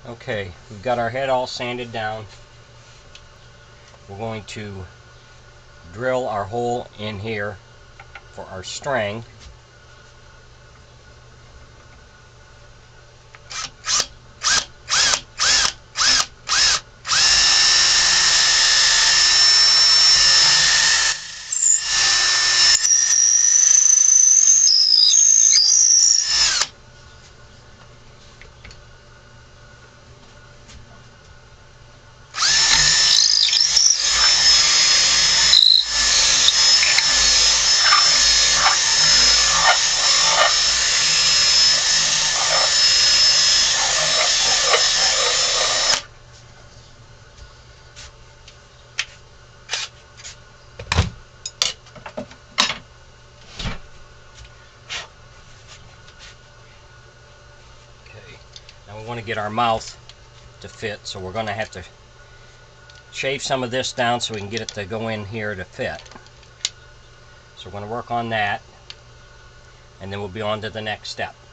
Okay, we've got our head all sanded down. We're going to drill our hole in here for our string. Now we want to get our mouth to fit, so we're going to have to shave some of this down so we can get it to go in here to fit. So we're going to work on that, and then we'll be on to the next step.